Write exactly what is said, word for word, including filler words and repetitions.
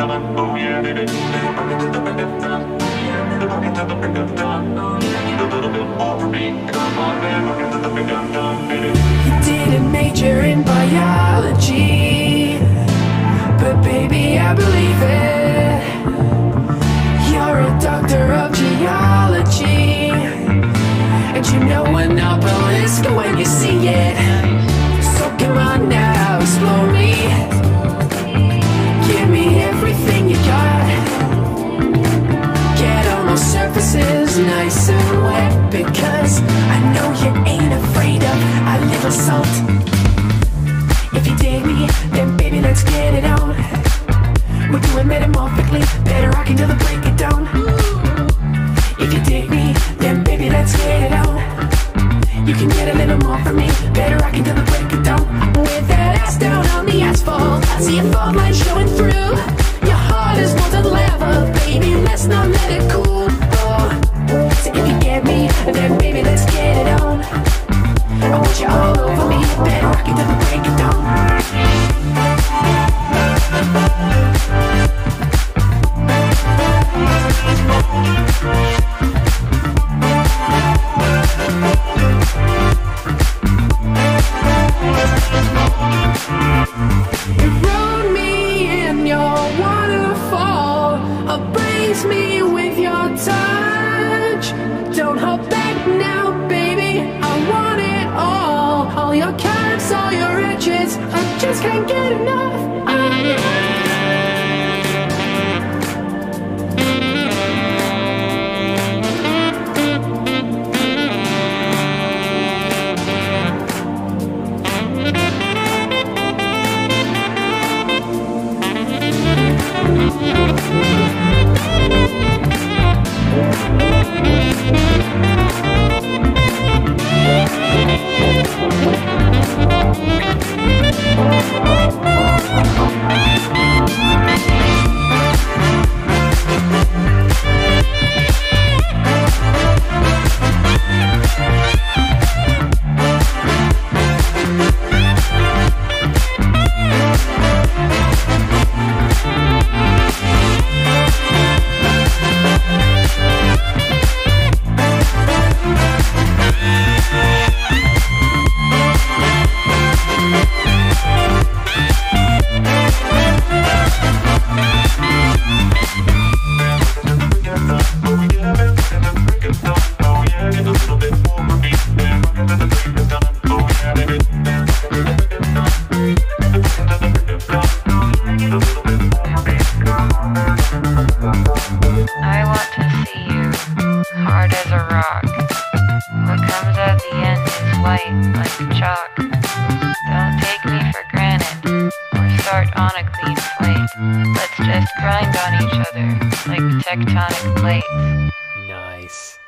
didn't major in biology, but baby, I believe it. You're a doctor of geology, and you know an obelisk when you see it. So come on now, explore me. Give me everything you got. Get on those surfaces nice and wet, because I know you ain't afraid of a little salt. If you dig me, then baby, let's get it on. We're doing metamorphically, better rocking till the break of dawn. If you dig me, then baby, let's get it on. You can get a little more from me, better rocking till the break of dawn. With that ass down on the asphalt, I see a fault line showing through. Your heart is molten lava, baby, let's not let it cool. Oh, so if you get me, then baby, let's get it on. I want you all over me, better rocking till the break of dawn. Erode me in your waterfall, abrase me with your touch. Don't hold back now, baby, I want it all. All your curves, all your edges, I just can't get enough. I want to see you, hard as a rock. What comes at the end is white like chalk. Don't take me for granted, or start on a clean slate. Let's just grind on each other like tectonic plates. Nice.